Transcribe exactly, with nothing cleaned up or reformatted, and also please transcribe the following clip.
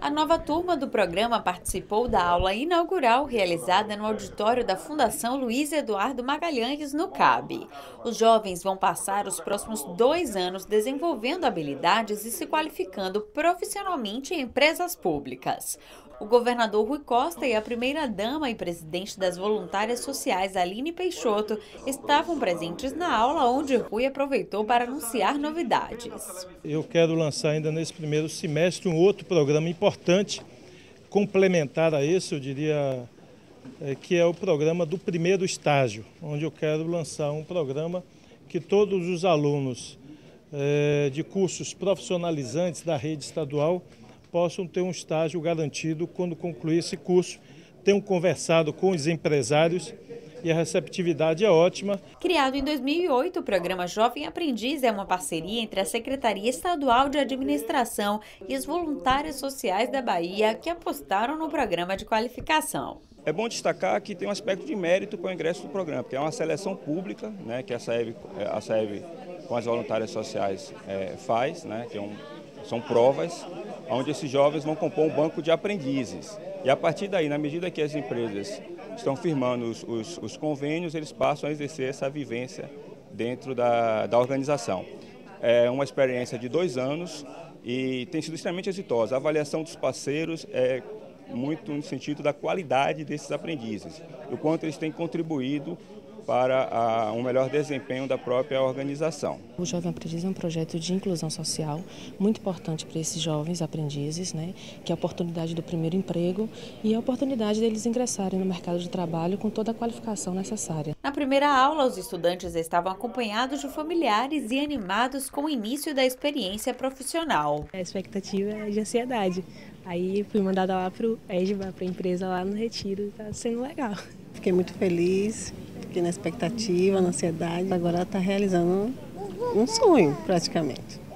A nova turma do programa participou da aula inaugural realizada no auditório da Fundação Luiz Eduardo Magalhães, no C A B. Os jovens vão passar os próximos dois anos desenvolvendo habilidades e se qualificando profissionalmente em empresas públicas. O governador Rui Costa e a primeira-dama e presidente das voluntárias sociais, Aline Peixoto, estavam presentes na aula, onde Rui aproveitou para anunciar novidades. Eu quero lançar ainda nesse primeiro semestre um outro programa importante, complementar a esse, eu diria, é, que é o programa do primeiro estágio, onde eu quero lançar um programa que todos os alunos é, de cursos profissionalizantes da rede estadual possam ter um estágio garantido quando concluir esse curso. Tenho conversado com os empresários e a receptividade é ótima. Criado em dois mil e oito, o programa Jovem Aprendiz é uma parceria entre a Secretaria Estadual de Administração e os voluntários sociais da Bahia, que apostaram no programa de qualificação. É bom destacar que tem um aspecto de mérito para o ingresso do programa, porque é uma seleção pública, né, que a SAEB, a SAEB com as voluntárias sociais é, faz, né, que é um, são provas, onde esses jovens vão compor um banco de aprendizes. E a partir daí, na medida que as empresas estão firmando os, os, os convênios, eles passam a exercer essa vivência dentro da, da organização. É uma experiência de dois anos e tem sido extremamente exitosa. A avaliação dos parceiros é muito no sentido da qualidade desses aprendizes, o quanto eles têm contribuído para a, um melhor desempenho da própria organização. O Jovem Aprendiz é um projeto de inclusão social muito importante para esses jovens aprendizes, né, que é a oportunidade do primeiro emprego e a oportunidade deles ingressarem no mercado de trabalho com toda a qualificação necessária. Na primeira aula, os estudantes estavam acompanhados de familiares e animados com o início da experiência profissional. A expectativa é de ansiedade. Aí fui mandada lá para o ESBA, para a empresa lá no Retiro, está sendo legal. Fiquei muito feliz. Fiquei na expectativa, na ansiedade, agora está realizando um sonho praticamente.